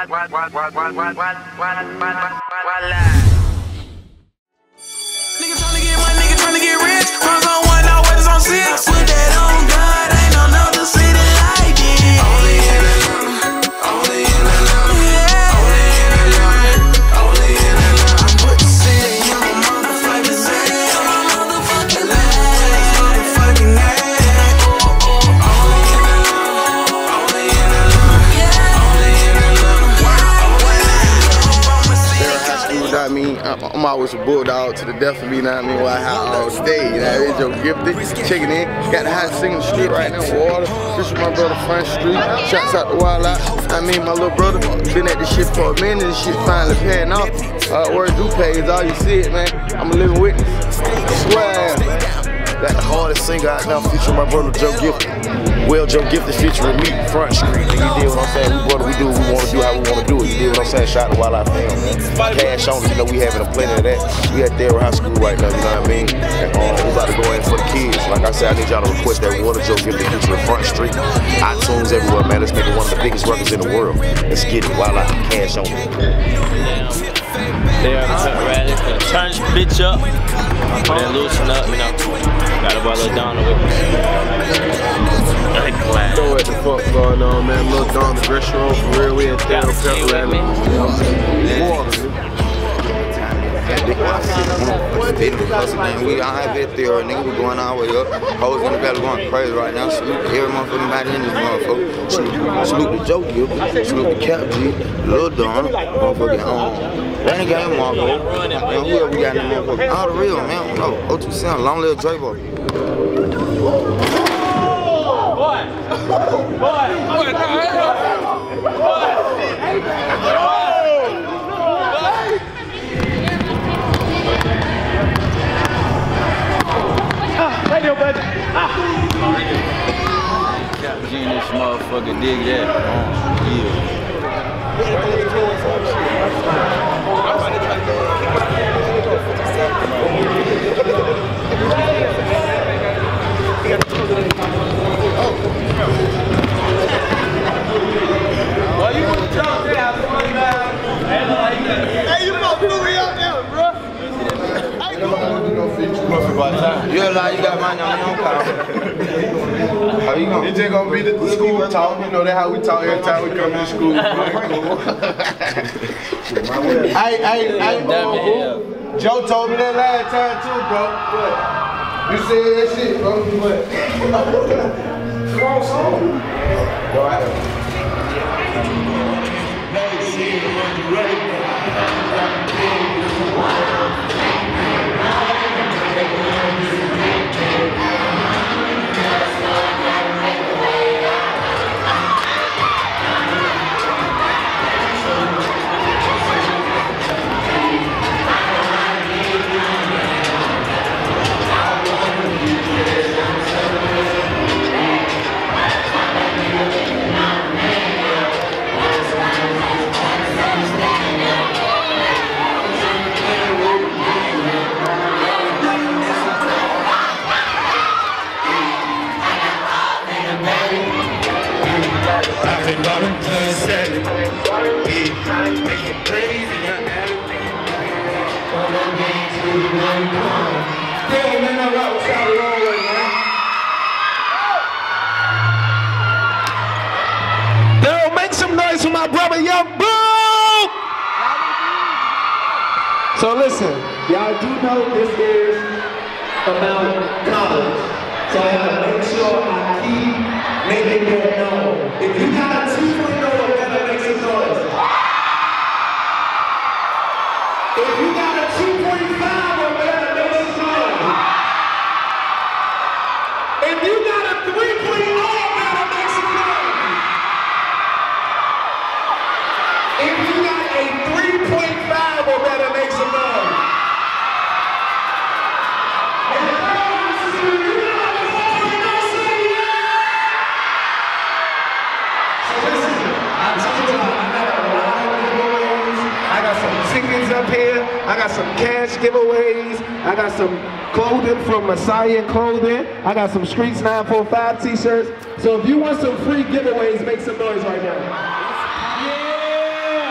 tryna get money, nigga tryna get rich. Cross on 1, now what is on 6. With that on God, ain't no another city like it. Only in Atlanta, only in Atlanta, yeah. Only in Atlanta, only in Atlanta. I put the city in my motherfucking city, in my motherfucking land, motherfucking land. Only in Atlanta, only in Atlanta, yeah. Only in Atlanta, I mean, I'm always a bulldog to the death of me, you know what I mean? While I all day, you know, it's Joe Gifted, checking in. Got the hottest singer in the street right now, Water. This is my brother, Front Street. Shouts out to Wild Out. I mean, my little brother, been at this shit for a minute, this shit finally paying off. Word do pay is all you see it, man. I'm a living witness. Swear. Got the hardest singer out now, featuring my brother, Joe Gifted. Well, Joe Gifted featuring me, Front Street. You did what I'm saying? We do what we want to do, how we want to do it. You did what I'm saying? Shout out to Wild Out fam, man. Cash on, you know, we having a plenty of that. We at Thayer High School right now, you know what I mean? And we about to go in for the kids. Like I said, I need y'all to request that Water Joe Gifted featuring Front Street. iTunes everywhere, man. Let's make it one of the biggest records in the world. Let's get it. Wild Out, cash on. They are ready to turn this bitch up and then loosen up, you know. Got a boy Lil Donna with me. Know what the fuck going on, man. Lil Donna, restaurant for real. We at Thayer Pep Rally. We out here at Thayer, nigga. We going our way up. Hoes in the valley going crazy right now. Salute to every motherfucking body in this motherfucker. Salute to Joe Gifted. Salute to Cap G, Lil Donna, motherfucking Renegade Marco. And whoever we got in the motherfucker. All the real, man. No, 027, Long Live Dravo. Cap G in this motherfucker, dig that. Hey, you must do me out there, bro. You lie, you got mine on your own car. How you going? It's just gonna be the school talk, you know, that's how we talk every time we come to school. Hey, Joe told me that last time too, bro. You said that shit, bro. Come on, son. Go ahead. Make some noise for my brother, Young Boo! So listen, y'all do know this is about college. So I gotta make sure I keep making that known. If you got a 2.0 or better, make some noise. If you got a 2.5 or better, make some noise. If you got a 3.0 or better, make some noise. If you got a 3.5 or better, make some noise. Up here, I got some cash giveaways, I got some clothing from Messiah Clothing, I got some Streets 945 t-shirts. So if you want some free giveaways, make some noise right now. Yeah!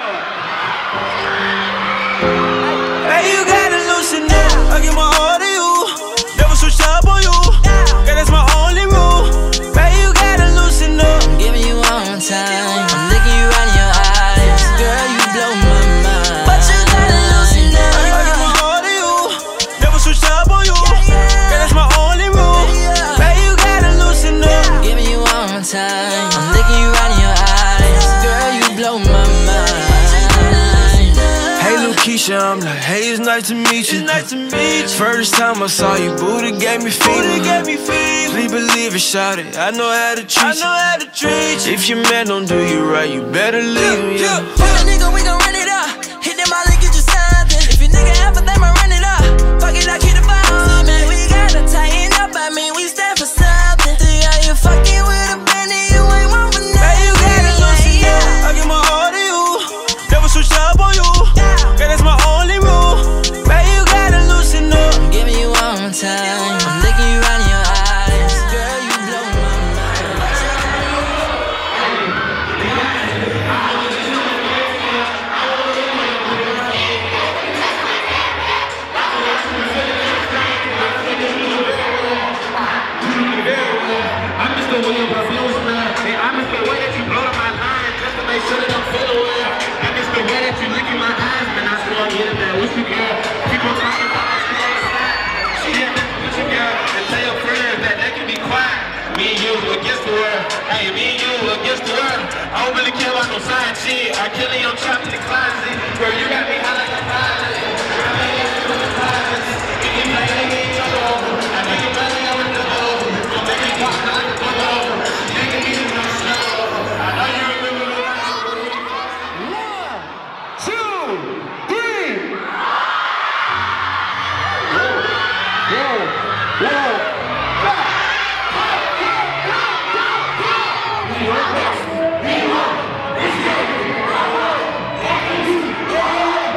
Keisha, I'm like, hey, it's nice to meet you. First time I saw you, Buddha gave me fever. Please believe it, shout it. I know how to treat you. If your man don't do you right, you better leave him. Yeah. Fuck a nigga, we gon' run it up. Hit them all and get you something. If your nigga have a thing, I run it up. Fuck it, I keep the ball. Man, we gotta tighten up. I mean, we stand for something. Yeah, you fucking with a Benny, you ain't one for nothing. Hey, you gotta loosen up. I give my all to you. Never switch up on you. Girl, that's my only rule. Baby, you gotta loosen up. I'm giving you one more time. I'm looking you right in your eyes. Girl, you blow my mind. I'm just the way of flows, man. And I'm just the way that you blow up my line just to make sure that I'm feeling well. I'm just the way that you look in my eyes, man. I swear I'm getting that with you, girl. People talking about my shit outside. She had nothing with you, girl. And tell your friends that they can be quiet. Me and you against the world. Hey, me and you against the world. I don't really care about no science shit. I kill it, I'm trapped in the closet. Girl, you got me high like a pilot. I made it through the closet. You can play it in your home. I know you're running out with the home. Don't make me walk like a bubble. You can be no snow. I know you remember me. 1, 2, 3.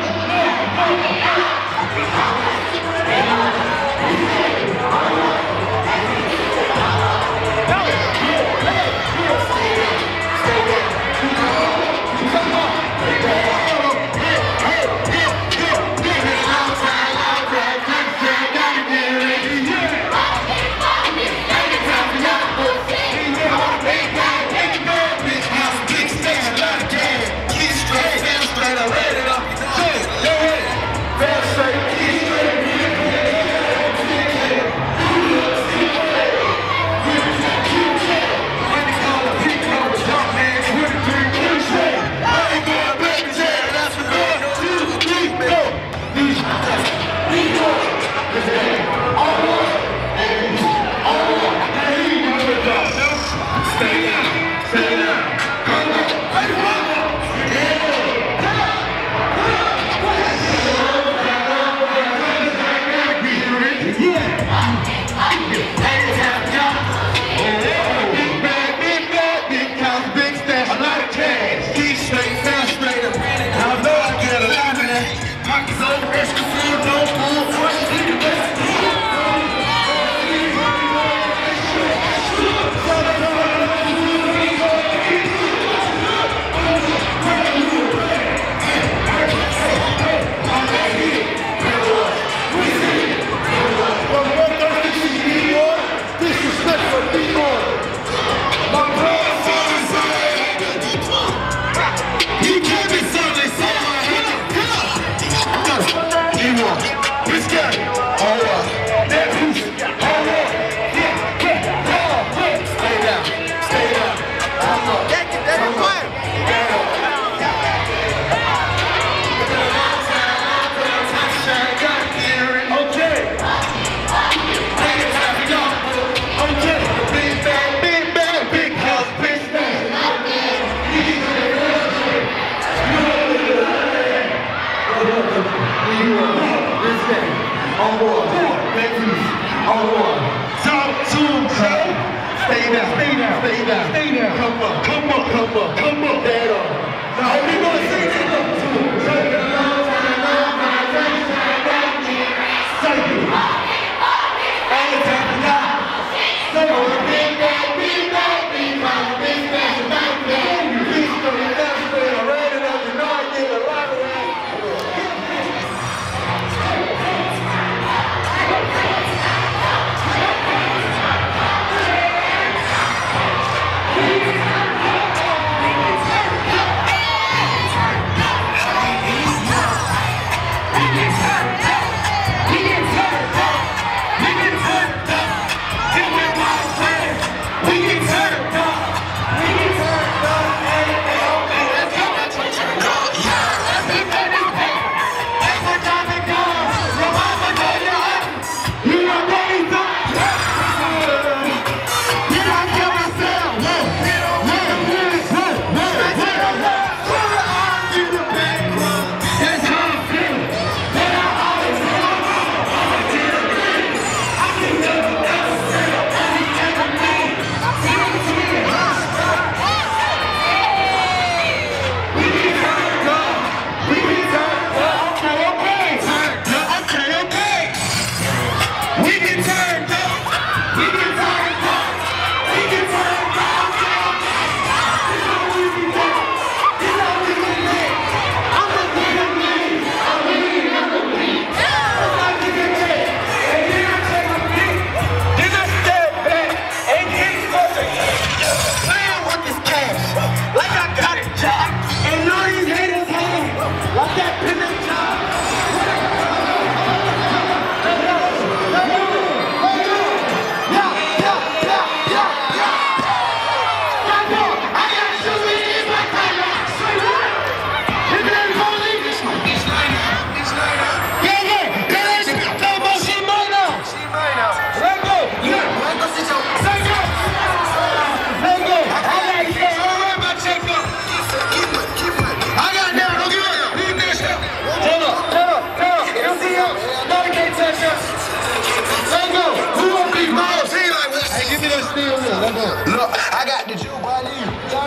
Let's go. Who gonna be boss? He like, hey, give me that steel wheel. Let's go. Look, I got the Jew by you.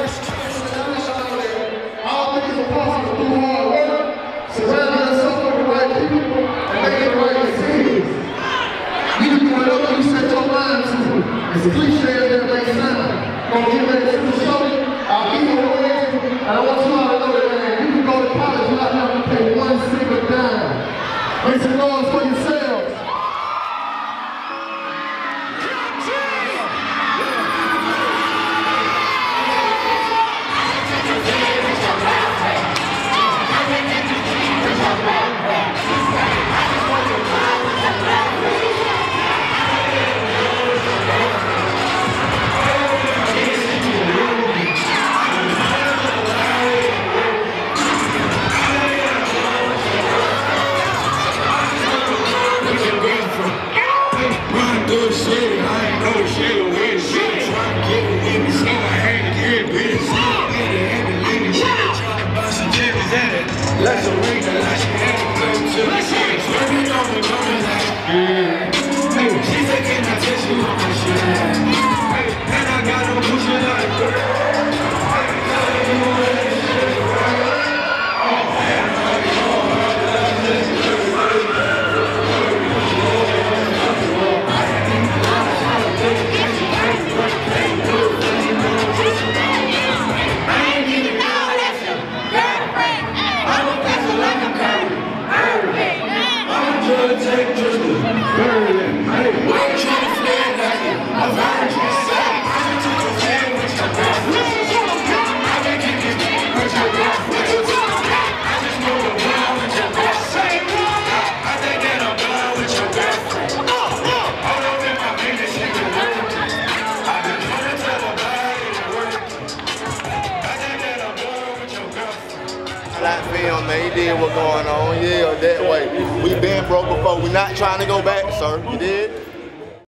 All things are possible through hard work. Surround yourself with the right people and make the right decisions. You can do whatever you set your mind to. As cliche as that may sound. Gonna get ready to show you. I'll keep it away. And I want you all to know that, man, you can go to college without having to pay one single dime. Make some noise for yourselves. Film, man, he did what's going on, yeah, that way. We been broke before, we not trying to go back, sir, you did?